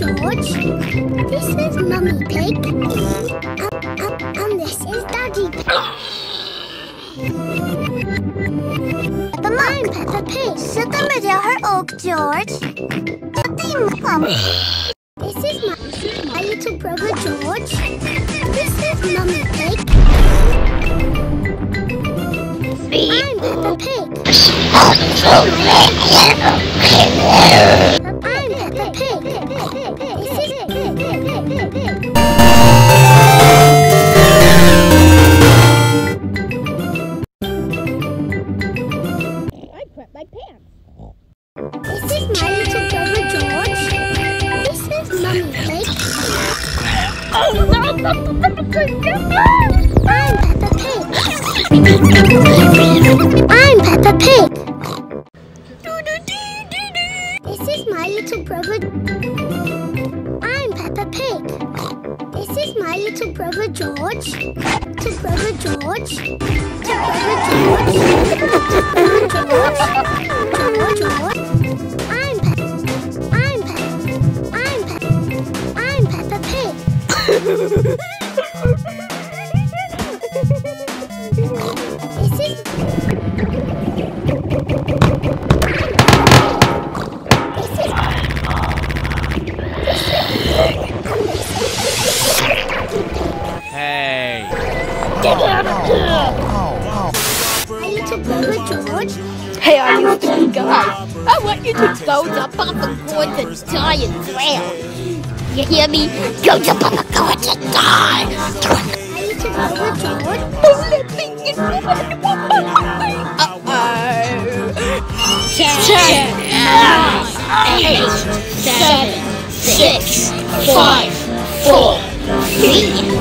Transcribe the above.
George. This is Mummy Pig. And this is Daddy Pig. I'm Peppa Pig. Sitta med det här och George. Din mamma. This is my little brother George. This is Mummy Pig. I'm Peppa Pig. I'm Peppa Pig. This is I crap my pants. This is my little brother George. This is Mummy Pig. Oh no! I'm Peppa Pig! I'm Peppa Pig. I'm Peppa Pig. This is my little brother. I'm Peppa Pig. This is my little brother George. Little brother George. Little brother George. Little brother George. George. I'm Peppa Pig. This is. Hey! Get out of here! My little brother George. Hey, are you three guys? I want you to go jump off the board and die and drown. You hear me? Go jump on the board and die. My little brother George. Don't let me in. Uh-oh. 10, 9, 8, 7, 6, 5, 4, 3,